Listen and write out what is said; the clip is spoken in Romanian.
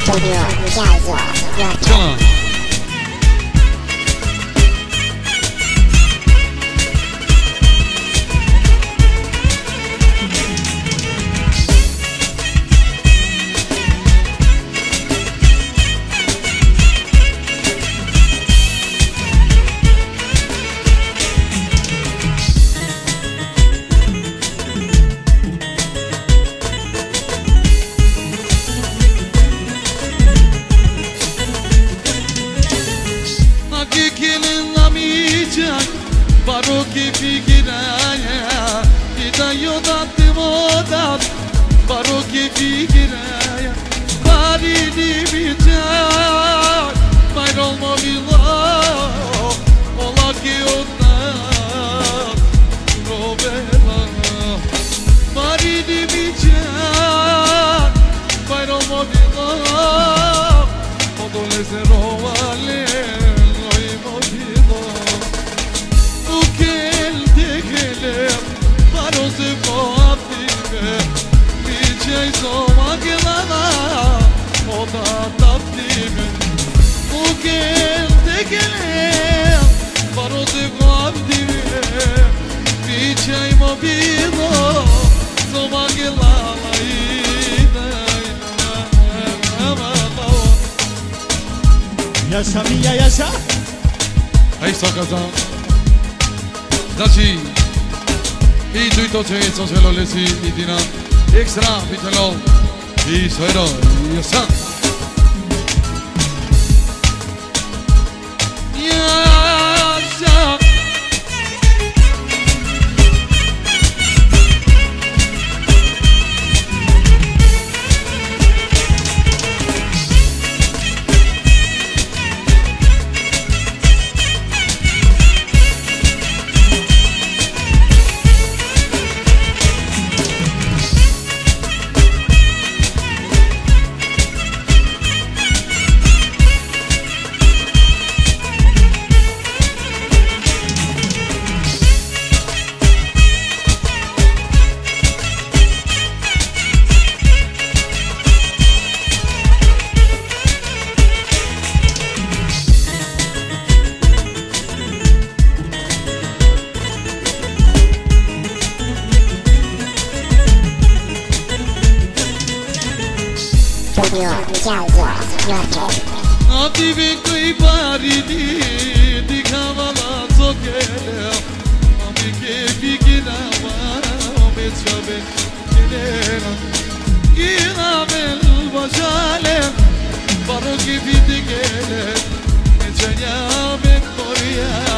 Chillin'. Baroque figuraia, e daí eu date moda. Baroque figuraia, pari di bitar, vai no mobila, ola que eu tá, provela. Pari di bitar, vai no mobila, odole se rovale, noi mobila. Barose boatime, dicei soma che lava, oda taptime. Ukel tekele, barose boatime, dicei mobilo, soma che lava Yaşa Mia yaşa. Aí só casal. Znači, i tuito će co se lo lesi i dina ekstra pitelo i soero i sa. Yaşa. Ati vengo i paridi di cavala zochele, ami che figurava, ome ciabe chilena, ina bel bajale, baro che vitigele, e c'è ben coria.